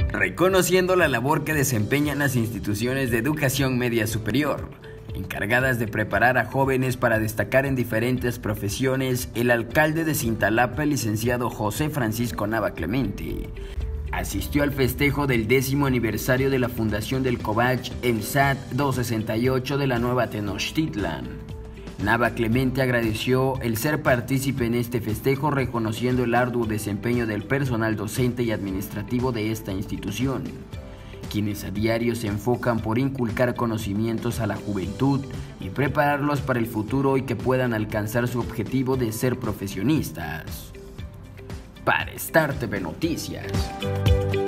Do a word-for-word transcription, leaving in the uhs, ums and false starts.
reconociendo la labor que desempeñan las instituciones de educación media superior, encargadas de preparar a jóvenes para destacar en diferentes profesiones. El alcalde de Cintalapa, el licenciado José Francisco Nava Clemente, asistió al festejo del décimo aniversario de la fundación del Covach M S A T doscientos sesenta y ocho de la Nueva Tenochtitlan. Nava Clemente agradeció el ser partícipe en este festejo, reconociendo el arduo desempeño del personal docente y administrativo de esta institución, quienes a diario se enfocan por inculcar conocimientos a la juventud y prepararlos para el futuro y que puedan alcanzar su objetivo de ser profesionistas. Para Star T V Noticias.